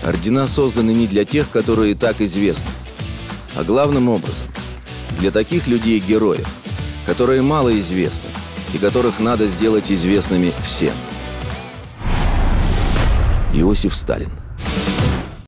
Ордена созданы не для тех, которые и так известны, а главным образом для таких людей-героев, которые мало известны и которых надо сделать известными всем. Иосиф Сталин.